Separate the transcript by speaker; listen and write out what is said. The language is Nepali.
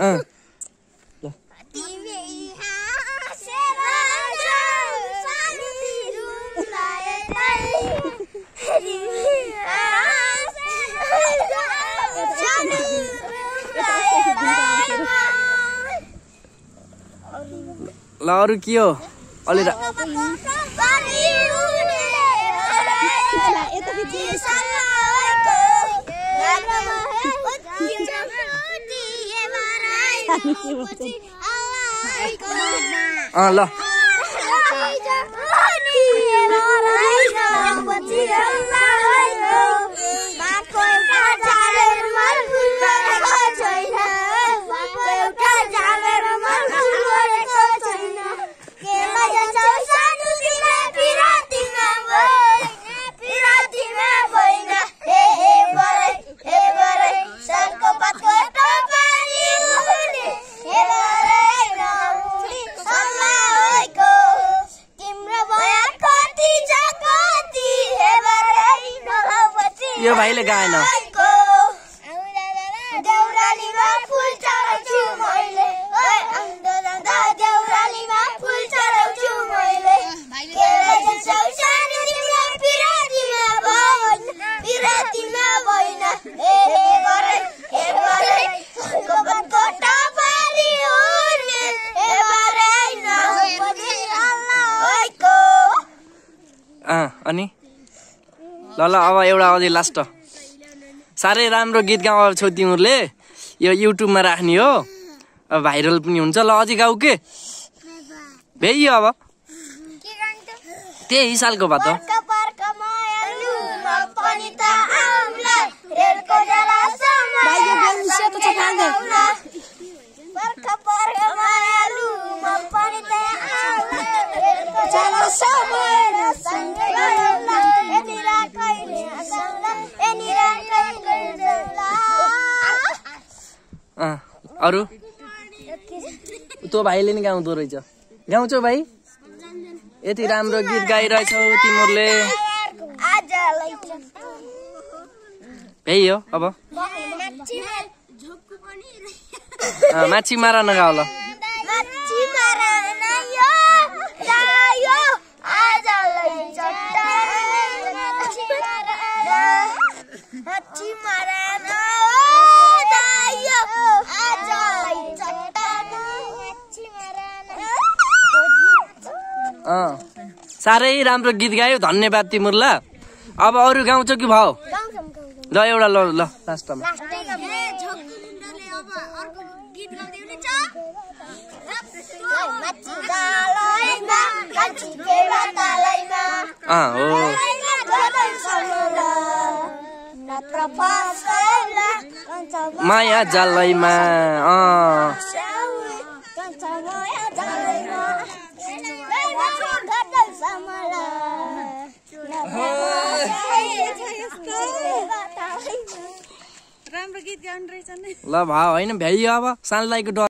Speaker 1: ल अरु के हो अलि ल यो भाइले गाएन अनि ल अब एउटा अझै लास्ट साह्रै राम्रो गीत गाउँछौ तिमीहरूले यो युट्युबमा राख्ने हो अब भाइरल पनि हुन्छ ल अझै गाउ के भ्याइयो अब त्यही सालको भा त अरु त्यो भाइले नि गाउँदो रहेछ गाउँछौ भाइ यति राम्रो गीत गाइरहेछौ तिमीहरूले भ्याइयो अब माछी मारा नगाउ ल साह्रै राम्रो गीत गायो धन्यवाद तिमीहरूलाई अब अरु गाउँछौ कि भाउ ल एउटा ल ल लास्टमा हो माया जालैमा राम्रो गीत गाउनु रहेछ नि ल भा होइन भ्याइयो अब सानलाईको